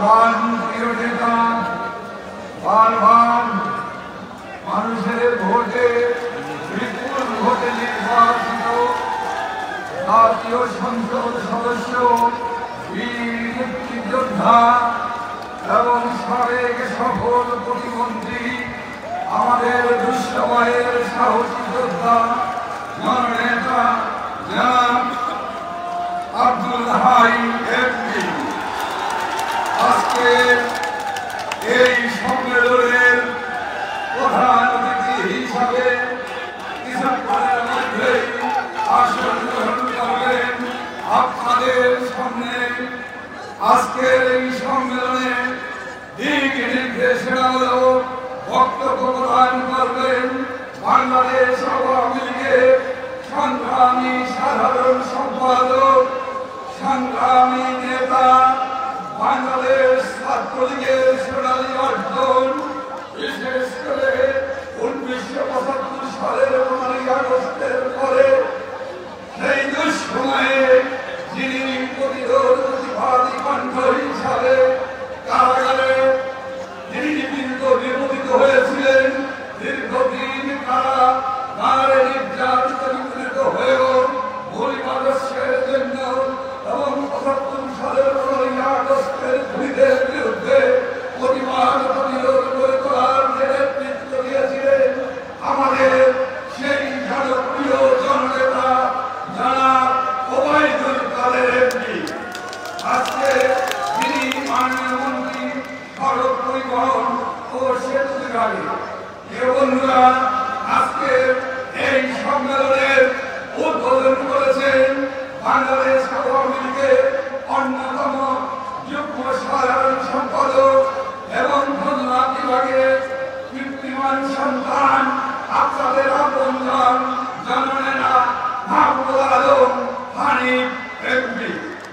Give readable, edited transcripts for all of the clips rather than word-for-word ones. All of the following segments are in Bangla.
প্রাণ প্রিয় নেতা, বারবার মানুষের ভোটে বিপুল ভোটে নির্বাচিত জাতীয় সংসদ সদস্য, বীর মুক্তিযোদ্ধা এবং সাবেক সফল প্রতিমন্ত্রী, আমাদের দুঃসময়ের সাহসী যোদ্ধা জননেতা জনাব আব্দুল হাই এমপি আজকে এই সম্মেলনের প্রধান অতিথি হিসাবে কিছুক্ষণের মধ্যেই আসন গ্রহণ করবেন। আপনাদের সামনে আজকের এই সম্মেলনে দিক নির্দেশনামূলক বক্তব্য প্রদান করবেন বাংলাদেশ আওয়ামী লীগের সংগ্রামী সাধারণ সম্পাদক, সংগ্রামী নেতা, বাংলাদেশ ছাত্রলীগের সোনালী অর্জন, বিশেষ করে 1975 সালের 15 আগস্টের পরে সেই দুঃসময়ে যিনি প্রতিরোধ প্রতিবাদী কণ্ঠ হিসাবে কারাগারে যিনি নিপীড়িত হয়েছিলেন, দীর্ঘদিন কারাগারে নির্যাতিত নিপীড়িত হয়েও মৌলিকাদর্শের জন্য এবং 75 সালের 15 আগস্টের খুনিদের বিরুদ্ধে প্রতিবাদ প্রতিরোধ করে তোলার নেতৃত্ব দিয়েছিলেন আমাদের সেই জনপ্রিয় জননেতা জনাব ওবায়দুল কাদের এমপি। আজকে তিনি মাননীয় মন্ত্রী সড়ক পরিবহন ও সেতু বিভাগে। বন্ধুরা, আজকে এই সম্মেলনের উদ্বোধন করেছেন বাংলাদেশ আওয়ামী লীগের অন্যতম যুগ্ম সাধারণ সম্পাদক এবং খুলনা বিভাগের কীর্তিমান সন্তান, আপনাদের আপনজন জননেতা মাহবুবুল আলম হানিফ এমপি।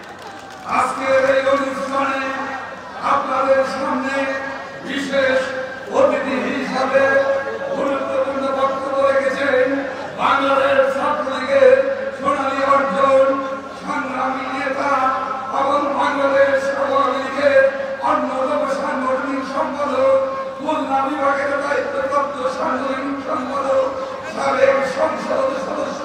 আজকের এই অনুষ্ঠানে আপনাদের সামনে বিশেষ অতিথি হিসাবে গুরুত্বপূর্ণ বক্তব্য রেখেছেন বাংলাদেশ ছাত্রলীগের সোনালী অর্জন, সংগ্রামী নেতা এবং বাংলাদেশ আওয়ামী লীগের অন্যতম সাংগঠনিক সম্পাদক, খুলনা বিভাগের দায়িত্বপ্রাপ্ত সাংগঠনিক সম্পাদক, সাবেক সংসদ সদস্য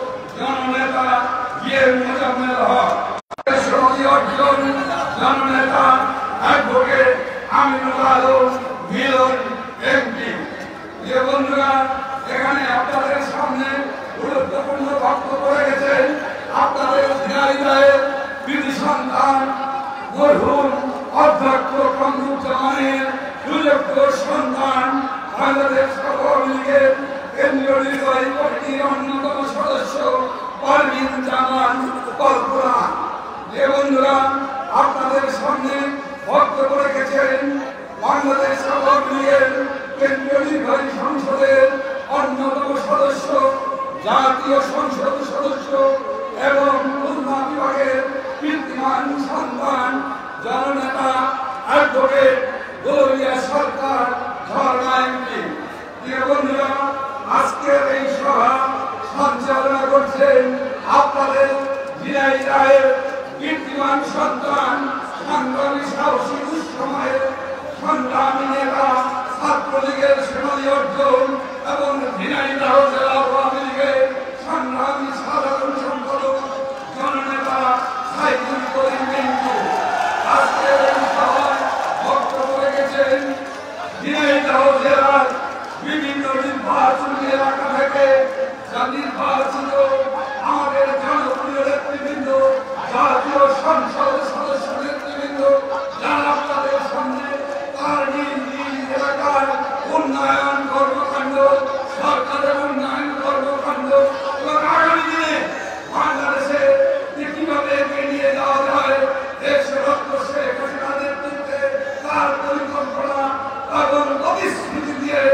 জননেতা মোজাম্মেল হক, সোনালী অর্জন জননেতা অ্যাডভোকেট আমিনুল আলম মিলন এমপি। বন্ধুরা, এখানে আপনাদের সামনে গুরুত্বপূর্ণ বক্তব্য রেখেছেন আপনাদের ঝিনাইদহের কৃতি সন্তান মরহুম অধ্যক্ষ কামরুজ্জামানের সুযোগ্য সন্তান, বাংলাদেশ আওয়ামী লীগের কেন্দ্রীয় নির্বাহী কমিটির অন্যতম সদস্য পারভীন জামান কল্পনা। বন্ধুরা, আপনাদের সামনে বক্তব্য রেখেছেন বাংলাদেশ আওয়ামী লীগের কেন্দ্রীয় নির্বাহী সংসদের অন্যতম সদস্য, জাতীয় সংসদ সদস্য এবং খুলনা বিভাগের কীর্তিমান সন্তান জননেতা অ্যাডভোকেট গৌরিয়া সরকার ঝর্ণা এমপি। বন্ধুরা, আজকের এই সভা সঞ্চালনা করছেন আপনাদের ঝিনাইদহের কীর্তিমান সন্তান, সংগ্রামী সাহসী দুঃসময়ের সংগ্রামী নেতা, ছাত্রলীগের সোনালী অর্জন এবং ঝিনাইদহ জেলা আওয়ামী লীগের সংগ্রামী সাধারণ সম্পাদক জননেতা সাইদুল করিম মিন্টু। আজকের এই সভায় বক্তব্য রেখেছেন ঝিনাইদহ জেলার বিভিন্ন নির্বাচনী এলাকা থেকে নির্বাচিত আমাদের জনপ্রিয় নেতৃবৃন্দ, জাতীয় সংসদ সদস্য নেতৃবৃন্দ, যারা আপনাদের সামনে তার নিজ নিজ এলাকার উন্নয়ন কর্মকাণ্ড, সরকারের উন্নয়ন কর্মকাণ্ড এবং আগামী দিনে বাংলাদেশে কিভাবে এগিয়ে নিয়ে যাওয়া যায় দেশের লক্ষ্য শেখ হাসিনার নেতৃত্বে তার পরিকল্পনা এবং প্রতিশ্রুতি দিয়ে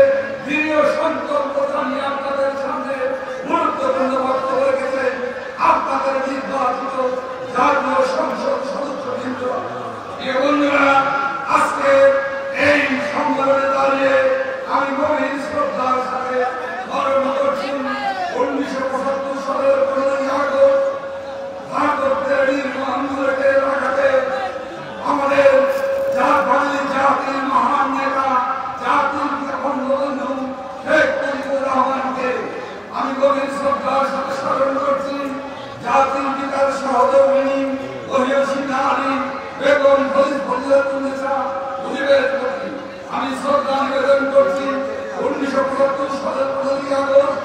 শ্রদ্ধার সাথে স্মরণ করছি জাতির পিতার সহধর্মিণী মহিয়সী নারী বেগম ফজিলাতুন্নেসা মুজিবের প্রতি আমি শ্রদ্ধা নিবেদন করছি। 1975 সালের 15 আগস্ট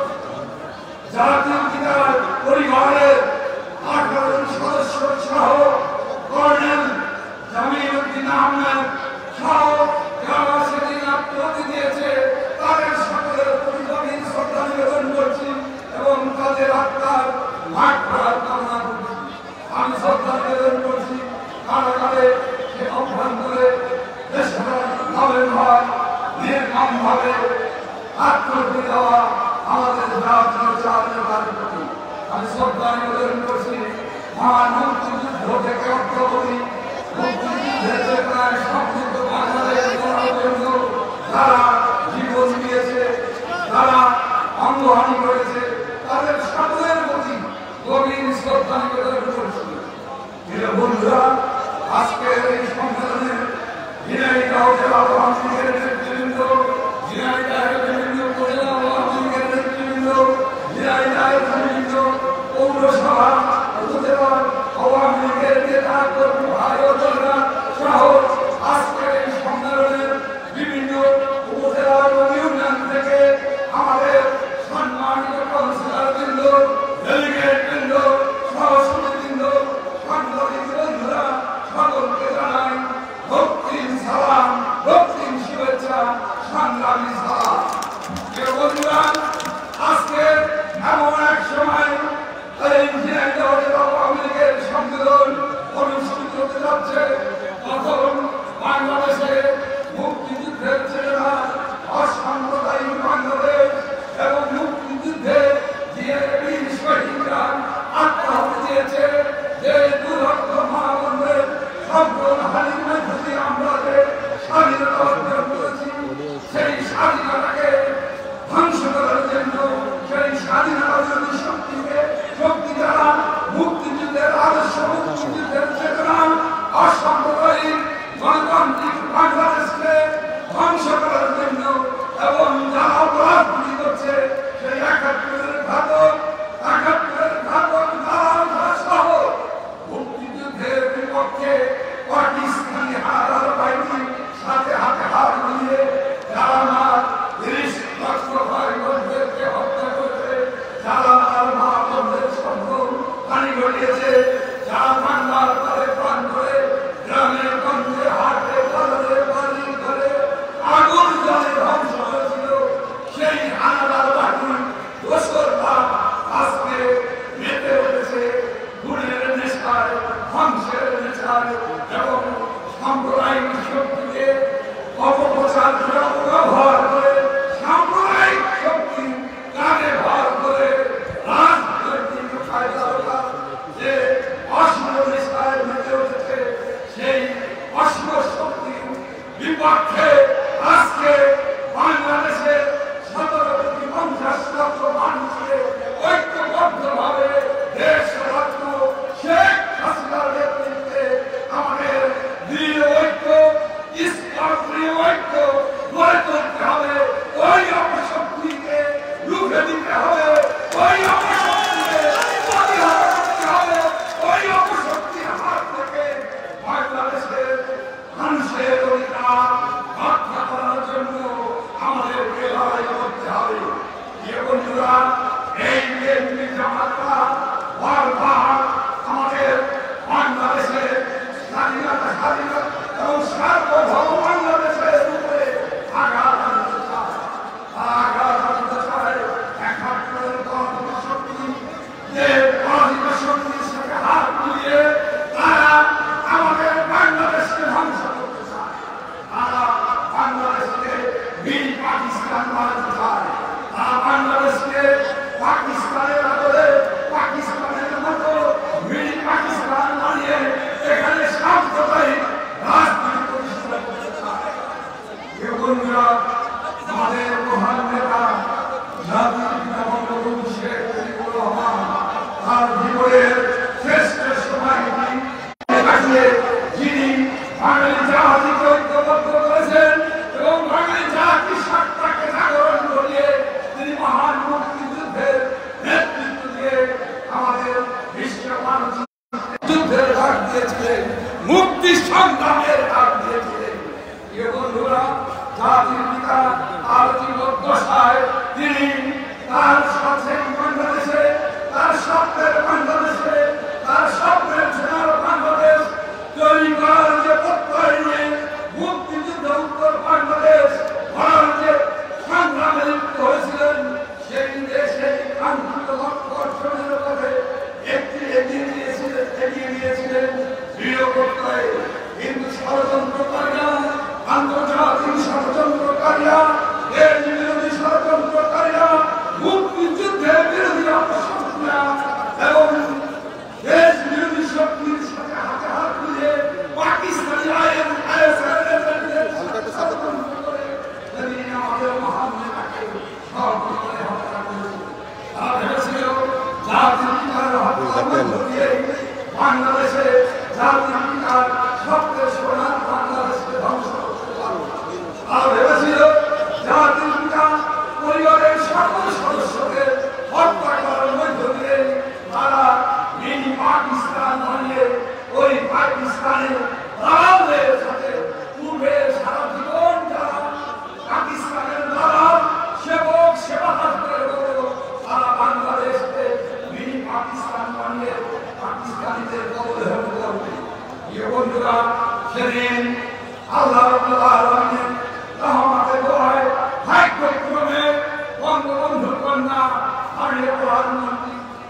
জাতির পিতার পরিবারের 18 জন সদস্য সহ কর্নেল জামিল উদ্দিন আহমেদ সহ যারা সেদিন আত্মহত্যা দিয়েছে তাদের সকলের প্রতি গভীর শ্রদ্ধা নিবেদন করছি এবং তাদের আত্মার মাগফিরাত কামনা করছি। আমি শ্রদ্ধা নিবেদন করছি কারাগারে সে অভ্যন্তরে দেশভাবের ভার নির্মমভাবে আত্মহত্যা দেওয়া আমাদের জাতীয় চাঁদের প্রতি আমি শ্রদ্ধা নিবেদন করছি। মহান মুক্তিযুদ্ধ থেকে অগ্রগতি মুক্তিযুদ্ধের চেতনায় সমৃদ্ধ বাংলাদেশ গড়ার জন্য যারা জীবন দিয়েছে, যারা অঙ্গহানি করেছে, তাদের সকলের প্রতি গভীর শ্রদ্ধা নিবেদন করছি। প্রিয় বন্ধুরা, আজকের এই সম্মেলনে ঝিনাইদহ জেলা আওয়ামী লীগের নেতৃবৃন্দ, ঝিনাইদহের বিভিন্ন উপজেলা আওয়ামী লীগের নেতৃবৃন্দ, ঝিনাইদহের বিভিন্ন পৌরসভা উপজেলা আওয়ামী লীগের নেতা কর্মী ভাই ও বোনেরা সহ আজকের এই সম্মেলনের বিভিন্ন উপজেলা এবং ইউনিয়ন থেকে আমাদের সম্মানিত কাউন্সিলর বৃন্দ, ডেলিগেট বৃন্দ, সহসমিতিবৃন্দ, সাংবাদিক বন্ধুরা সকলকে জানাই রক্তিম সালাম, রক্তিম শুভেচ্ছা, সংগ্রামী সালাম। প্রিয় বন্ধুরা, আজকে এমন এক সময় এই ঝিনাইদহ জেলা আওয়ামী লীগের সম্মেলন অনুষ্ঠিত হতে যাচ্ছে তখন বাংলাদেশে মুক্তিযুদ্ধের চেতনা, অসাম্প্রদায়িক বাংলাদেশ এবং মুক্তিযুদ্ধে যে বীর শহীদরা আত্মহত্যা দিয়েছে, যে দুর্ভক্ত মা বোনদের সম্পূর্ণহানির মধ্য দিয়ে আমরা যে স্বাধীনতা অর্জন করেছি, সেই স্বাধীনতাকে ধ্বংস করার জন্য, সেই স্বাধীনতা বিরোধী শক্তি দ্বারা মুক্তিযুদ্ধের আদর্শ, মুক্তিযুদ্ধের চেতনা, অসাম্প্রদায়িক গণতান্ত্রিক বাংলাদেশকে ধ্বংস করার জন্য এবং যারা অপরাধগুলি করছে সেই ৭১-এর ঘাতক সহ মুক্তিযুদ্ধের বিপক্ষে পাকিস্তানি হানাদার বাহিনীর সাথে হাতে হাত মিলিয়ে যারা আমার ৩০ লক্ষ ভাই বোনদেরকে হত্যা করেছে, যারা আমার মা বোনদের সম্ভব হানি ঘটিয়েছে, যারা বাংলার পরে প্রাণ করে গ্রামে গঞ্জে হাটে বাজারে বাড়ি করে আগুন জলে ধ্বংস হয়েছিল, সেই হানাদার বাহিনী দোসররা আজকে মেতে উঠেছে গুণের নেশায়, ধ্বংসের নেশায় এবং সাম্প্রদায়িক শক্তিকে অপপ্রচার ব্যবহার করে, সাম্প্রদায়িক শক্তি কানে ভর করে রাজনৈতিক ফায়দা যে অশ্লীল নেশায় মেতে উঠেছে, সেই অশ্লীল শক্তির বিপক্ষে আজকে বাংলাদেশের ১৭-৫০ লক্ষ মানুষকে ঐক্যবদ্ধভাবে দেশ রত্ন শেখ হাসিনার নেতৃত্বে আমাদের দৃঢ় ঐক্য, ইসলামপ্রিয় ঐক্য গড়ে তুলতে হবে। ওই অপশক্তিকে রুখে দিতে হবে, ওই অপশক্তিকে প্রতিহত করতে হবে, ওই অপশক্তির হাত থেকে বাংলাদেশের মানুষের অধিকার রক্ষা করার জন্য আমাদেরকে লড়াই করতে হবে। প্রিয় বন্ধুরা, এই বিএনপি জামাতরা বারবার আমাদের বাংলাদেশের স্বাধীনতা এবং সার্বভৌম বাংলাদেশের উপরে আঘাত আনতে চায়। একাত্তরের পরাজিত শক্তি, যে পরাজিত শক্তির সাথে হাত মিলিয়ে তারা আমাদের বাংলাদেশকে ধ্বংস করতে চায়। তারা বাংলাদেশকে বীর পাকিস্তান বানাতে চায়। তারা বাংলাদেশকে পাকিস্তানের আদলে, পাকিস্তানের মতো জাতির পিতার সবচেয়ে সোনার বাংলাদেশকে ধ্বংস করতে পারবে। আর ভেবেছিল জাতির পিতা পরিবারের সকল সদস্যকে হত্যা করার মধ্য দিয়ে তারা মিনি পাকিস্তান বানিয়ে ওই পাকিস্তানে দালালদের সাথে পূর্বে সারা জীবন যারা পাকিস্তানের দালাল সেবক সেবাদার করে তারা বাংলাদেশকে মিনি পাকিস্তান বানিয়ে পাকিস্তানিদের কবলে হতে করবে। বন্ধুরা, সেদিন আল্লাহ রাব্বুল আলামিন রহমতে দোয়ায় ভাগ্যক্রমে বঙ্গবন্ধুর কন্যা মাননীয় প্রধানমন্ত্রী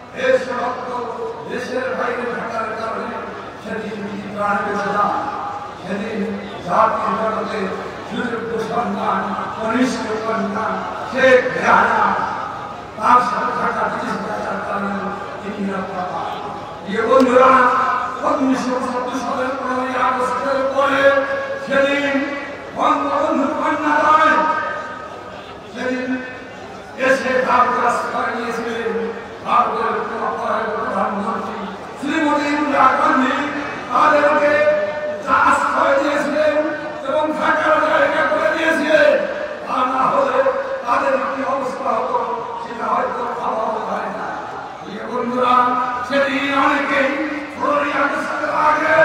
দেশের বাইরে থাকার কারণে সেদিন প্রাণ বেঁচে যান। সেদিন জাতির জগতে সুযোগ্য সন্তান কনিষ্ঠ কন্যা শেখ রেহানা তার সাথে থাকা ব্রিটিশ ভাষার কারণে তিনি রক্ষা পান। বন্ধুরা, 1970 সালের 15 আগস্টের পরে সেদিন বঙ্গবন্ধুর কন্যাদ্বয় সেদিন এসে ভারত আশ্রয় নিয়েছিলেন। ভারতের প্রধানমন্ত্রী শ্রীমতী ইন্দিরা গান্ধী তাদেরকে আশ্রয় দিয়েছিলেন এবং থাকার জায়গা করে দিয়েছিলেন। তা না হলে তাদের কি অবস্থা হতো সেটা হয়তো ভাবা হয় না। বন্ধুরা, সেদিন অনেকেই 15 আগস্টের আগে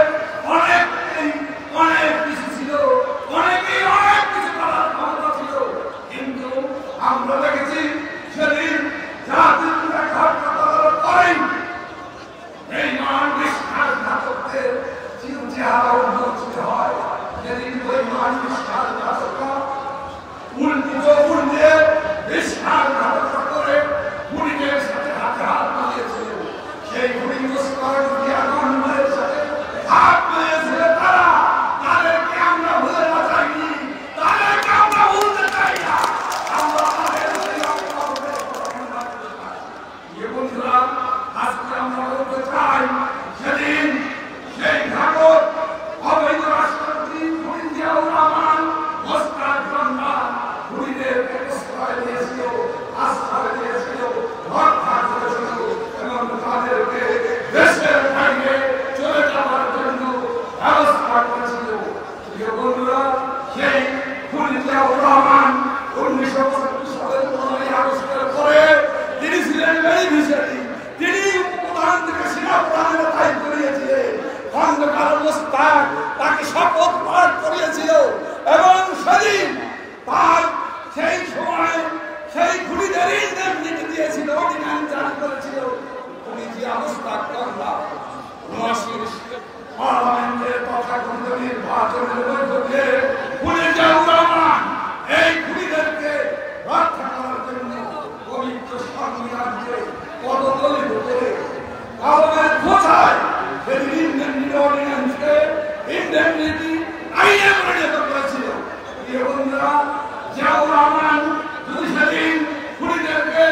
অনেক কিছু ছিল, অনেকেই অনেক কিছু করার ক্ষমতা ছিল, কিন্তু আমরা দেখেছি সেদিন জাতির পিতা হত্যা করার পরেই এই বিশ্বাসঘাতকদের চেহারা উন্মোচিত হয়। সেদিন ওই বিশ্বাসঘাতকরা উল্টে বিশ্বাসঘাতকতা করে খুনিদের সাথে হাতে হাত মিলিয়েছিল। সেই খুনি গণমানের সাথে হাত মিলিয়েছিল তারা। তাদেরকে আমরা ভুলে না চাইনি, তাদেরকে আমরা ভুলতে চাই না। আমরা বন্ধুরা, আজকে আমরা বলতে চাই সেদিন সেই ঘাতক অবৈধ রাষ্ট্রপতি জিয়াউর রহমান মোস্তাক রহমান খুনিদের আশ্রয় দিয়েছিল, আশ্রয় দিয়েছিল, রক্ষা করেছিল এবং তাদেরকে দেশের বাইরে চলে যাওয়ার জন্য ব্যবস্থা করেছিল। বন্ধুরা, সেই খুনি জিয়াউর রহমান 1970 সালের 15 আগস্টের পরে তিনি ছিলেন বেনিফিশিয়ারি। তিনি প্রধান থেকে সেনাপ্রধানের দায়িত্ব নিয়েছিলেন। খন্দকার মোস্তাক তাকে শপথ পাঠ করিয়েছিল এবং সেদিন তার সেই সময় সেই খুনিদের ইন্ডেমনিটি দিয়েছিল, অর্ডিন্যান্স জারি করেছিল। খুনি জিয়া মোস্তাক কন্যা 79 পার্লামেন্টের তথাকথিত নির্বাচনের মধ্য দিয়ে খুনি জিয়াউর রহমান এই খুনিদেরকে রক্ষা করার জন্য পবিত্র সংবিধানকে পদদলিত করে কারণের খোঁজায় সেদিন ইন্ডেমনিটি অর্ডিন্যান্সকে ইন্ডেমনিটি আইনে পরিণত করেছিল। বন্ধুরা, জিয়াউর রহমান যদি সেদিন খুনিদেরকে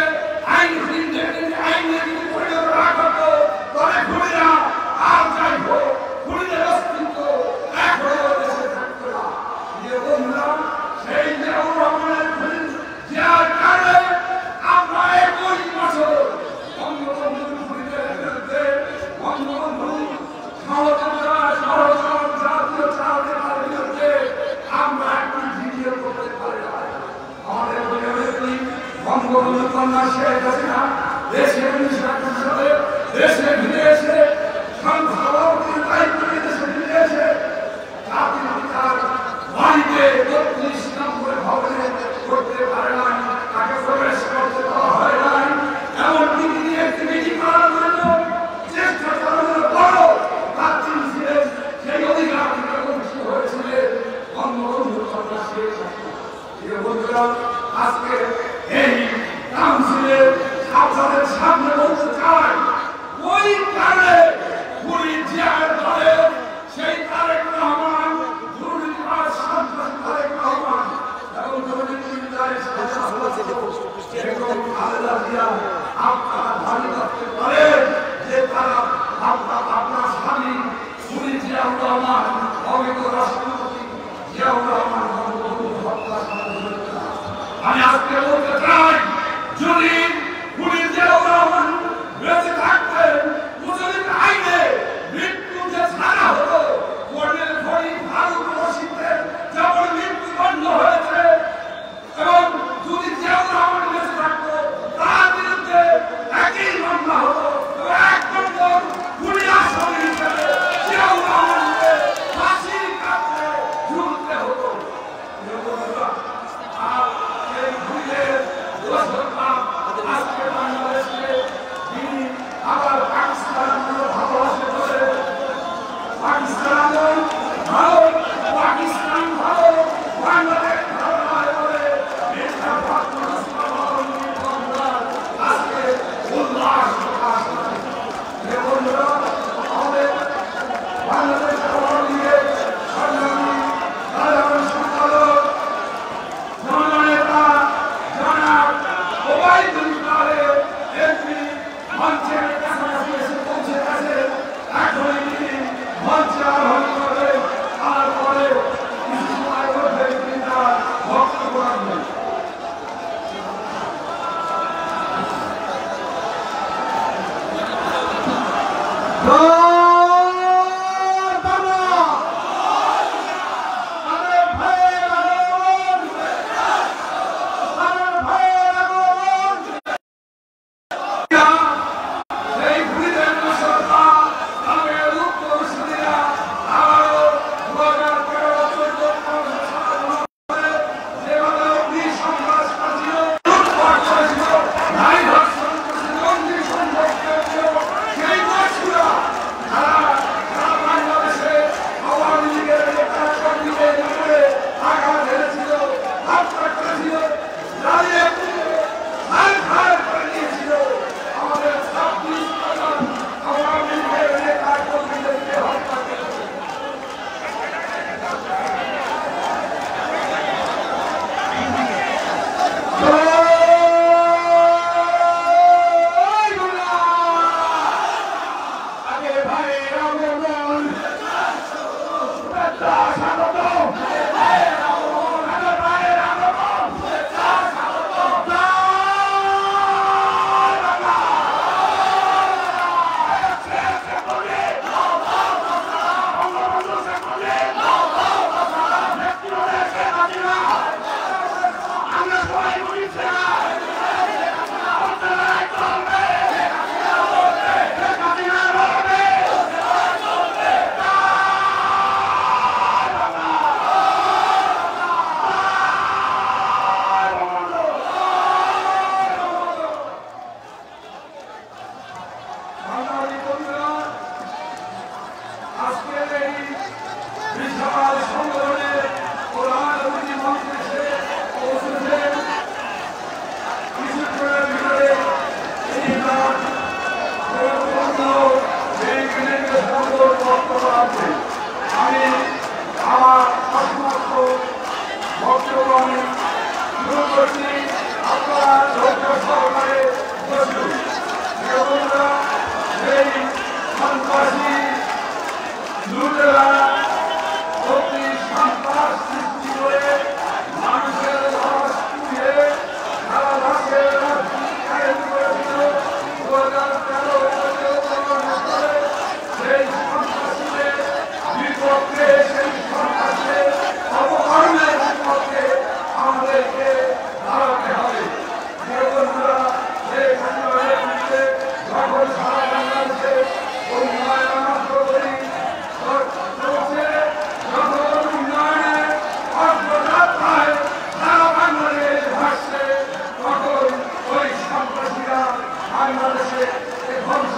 আইনে পরিণত রাখত তবে খুনিরা আর যাইব, খুনিদের অস্তিত্ব এখনো দেশে থাকত না। বন্ধুরা, সেই জিয়াউর রহমানের খুনি জিয়ার কারণে আমরা 21 বছর বঙ্গবন্ধুর খুনিদের বিরুদ্ধে বঙ্গবন্ধু জাতীয় বিরুদ্ধে আমরা একটি ভিডিও করতে পারি না। আমাদের বঙ্গবন্ধু কন্যা শেখ হাসিনা দেশে 1971 সালে দেশে ফিরে এসে সংসভাপতির দায়িত্ব নিয়ে দেশে ফিরে এসে জাতির পিতার বাড়িতে 32 নম্বর ভবনে করতে পারে নাই, তাকে প্রবেশ করতে দেওয়া হয় নাই। এমনকি তিনি একটি মিটিং করার জন্য চেষ্টা চালানোর পরও তার তিনি ছিলেন সেই অধিকার থেকে বঞ্চিত হয়েছিলেন বঙ্গবন্ধুর কন্যা শেখ হাসিনা। বন্ধুরা, আজকে এই কাউন্সিলের আপনাদের সামনে বলতে চাই ওই কারণে খুনি জিয়ার দলে সেই তারেক রহমান, দুর্নীতিবাজ সন্ত্রাসী তারেক রহমান এবং খালেদা জিয়া আপনারা দাবি করতে পারেন যে তারা আপনার স্বামী খুনি জিয়াউর রহমান, অবৈধ রাষ্ট্রপতি জিয়াউর রহমান বঙ্গবন্ধু হত্যা করেছেন। আমি আজকে বলতে চাই যদি খুনি জিয়াউর রহমান বেঁচে থাকতেন মুসলিম আইনে মৃত্যু যে ছাড়া আছে। আমি আমার প্রশ্নপত্র বক্তব্য আমি শুরু করছি। আপনারা ধৈর্য সহকারে বসুন। এই সন্ত্রাসী লুটেরা অতি সন্ত্রাস সৃষ্টি করে মানুষের লাশ পুড়িয়ে সারা রাতের করেছিল 2013 সেই সন্ত্রাসীদের বিপক্ষে সেই সন্ত্রাসের অপকর্মের বিপক্ষে আমাদেরকে দাঁড়াতে হবে। বন্ধুরা এই ঘটনার মধ্যে যখন সারা বাংলাদেশে উন্নয়ন অগ্রগতি চলছে, যখন উন্নয়নের অগ্রযাত্রায় সারা বাংলাদেশ ভাসছে, তখন ওই সন্ত্রাসীরা বাংলাদেশে ধ্বংস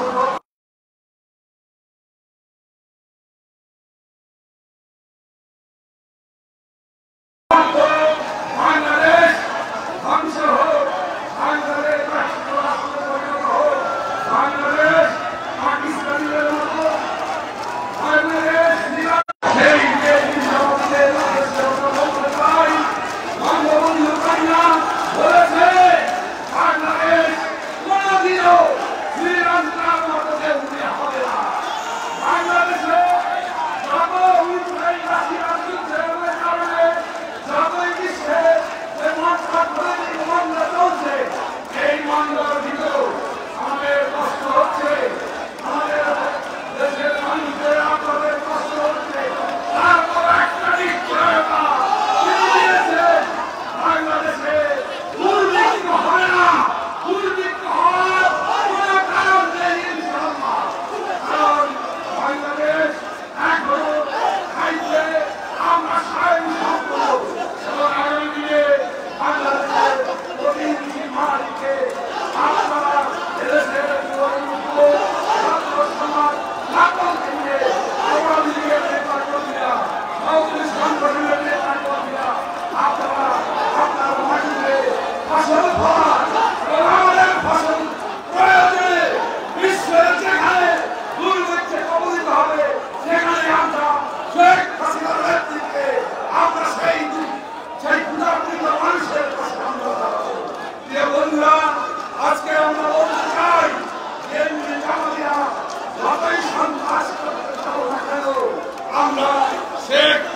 বাংলাদেশ ধ্বংস হোক, বাংলাদেশ রাষ্ট্র পরিণত হোক, বাংলাদেশ পাকিস্তানের মতো বাংলাদেশ সেই বলতে চাই বঙ্গবন্ধু কন্যা বলেছে বাংলাদেশ কোনদিনও শ্রীলঙ্কার মতো দেউলিয়া হবে না। বাংলাদেশে যত ইসরায়েল রাশিয়ার যুদ্ধের কারণে যতই বিশ্বে মন্দা চলছে, এই মন্দার ভিতরেও আমাদের কষ্ট হচ্ছে, আমাদের দেশের মানুষের আপনাদের কষ্ট হচ্ছে। তারপর একটা নিশ্চয়তা দিয়েছে, বাংলাদেশে দুর্ভিক্ষ হয় না, দুর্ভিক্ষ হওয়ার কোনো কারণ নেই ইনশাআল্লাহ। কারণ বাংলাদেশ এখনো খাইতে আমরা স্বয়ং সম্পূর্ণ এবং আগামী দিনে বাংলাদেশের প্রতিনিধি মালিকে আপনারা এদেশের ছাত্র সমাজ সকল থেকে আওয়ামী লীগের নেতা কর্মীরা, সৌদি সংগঠনের নেতা কর্মীরা আপনারা আপনার মাটিতে ফসল ফলান এবং আমাদের ফসল প্রয়োজনে বিশ্বের যেখানে দুর্ভিক্ষে কবলিত হবে সেখানে আমরা শেখ হাসিনার নেতৃত্বে আমরা সেই ক্ষুধার্ত মানুষের পাশে আমরা দাঁড়াবো। প্রিয় বন্ধুরা, আজকে আমরা বলতে চাই বিএনপি জামাতিরা যতই সন্ত্রাস করতে চাও না কেন, আমরা শেখ